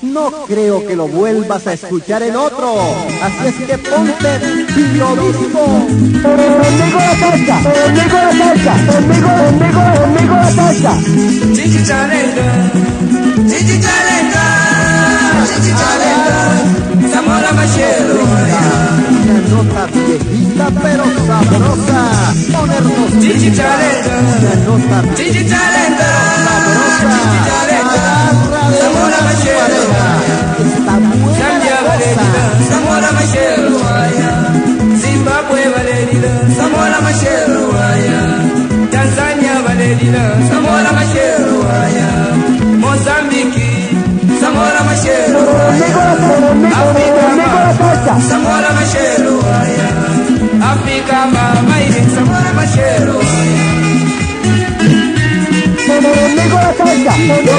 no creo que lo vuelvas a escuchar en otro. Así es que ponte pilodísimo. Conmigo la tacha, conmigo la tacha, conmigo la tacha. Gigi Chalenda, Gigi Chalenda, Gigi Chalenda, Zamora Machero. Una nota viejita pero sabrosa. Ponernos Gigi Chalenda, una nota Gigi Chalenda, Gigi Chalenda, Zamora Machero. está buena Zambia la Valerina, cosa. Zamora Machero. Zimbabwe Valerina, Zamora Machero. Tanzania Valerina, Zamora Machero. Mozambique, Zamora Machero. Africa, Zamora Machero. Africa, Mama, Zamora Machero. Conmigo la tacha,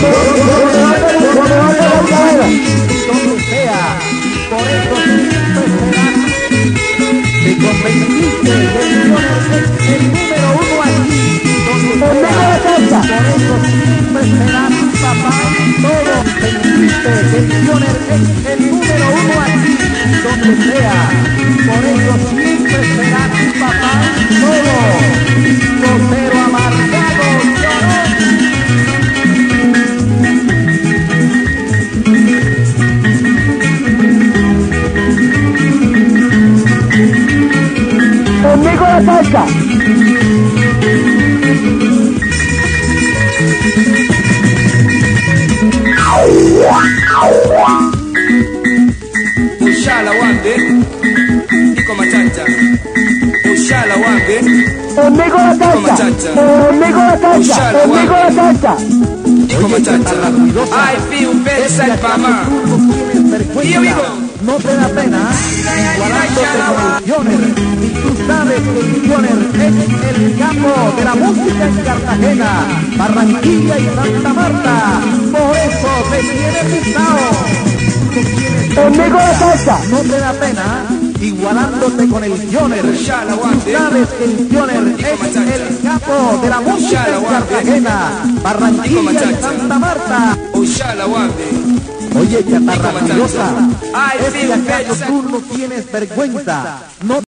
Donde sea, por eso siempre serás. Te convenciste del Pioner es el número uno aquí. Donde sea, por eso siempre será tu papá en todo. Convenciste del Pioner es el número uno aquí. Donde sea, por eso siempre será tu papá en todo. Vocero amargado, Pioner. conmigo la tacha. Ushala wambe, iko matata. Ushala wambe, Conmigo la tacha, conmigo la tacha, conmigo la tacha. iko matata. I feel very sad, mama. Here we go. No te da pena igualándote con el Pioner. Y tú sabes que el Pioner es el capo de la música en Cartagena, Barranquilla y Santa Marta. Por eso te tiene pisado. Conmigo la tacha. No te da pena igualándote con el Pioner. Tú sabes que el Pioner es el capo de la música en Cartagena, Barranquilla y Santa Marta. Ushala wambe. Oye, chatarra curiosa, I ¿es que feel acaso very sad. tú no tienes vergüenza? No